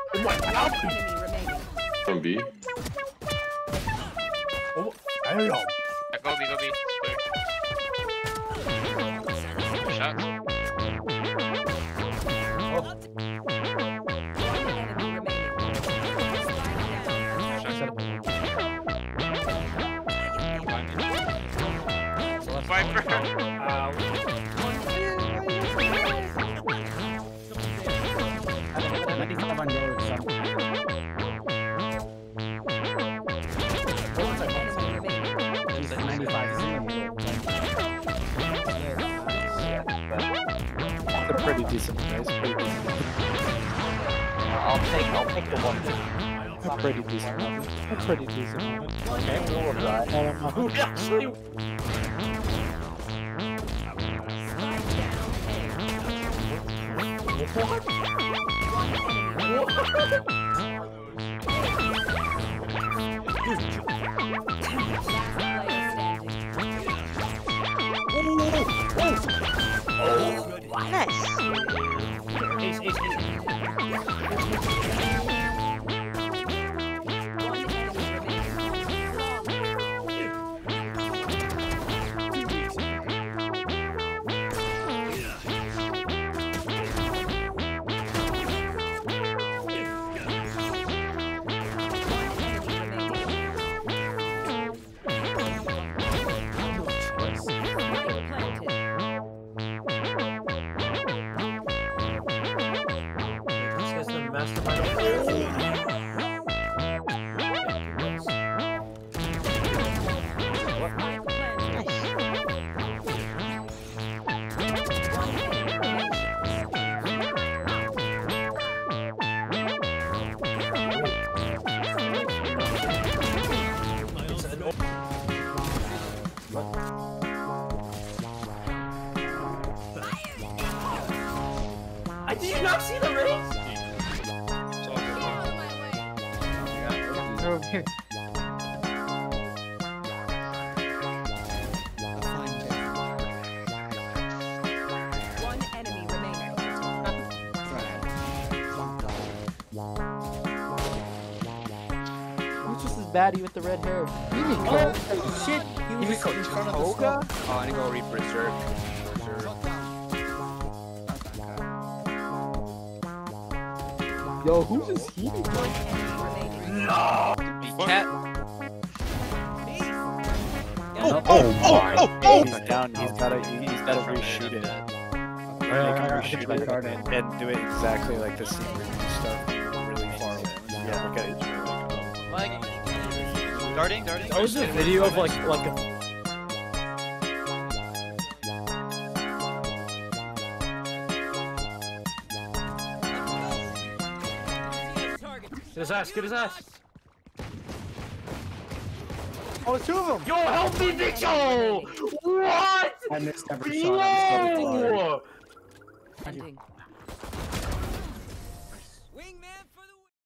Enemy remaining. From B. Oh, damn. Go B, go B. Shot. Viper. They're pretty decent, guys. Pretty decent. I'll take the one. They're pretty decent. They're pretty decent. Okay, we'll try. Who actually? I did not see the race. They're over here. One enemy remaining. Who's just this baddie with the red hair? Oh shit! He was in front of Toga? Oh, I need to go read Berserk. Yo, who's this he? One enemy remaining. No! Cat. He's down. He's gotta reshoot it. Make him reshoot it and do it exactly like the scene where you start really far away. Yeah, look at it. Darting. That was a video of like a. Get his ass. Oh, it's two of them. Yo, help me, Victor! What? I missed every shot. Ending.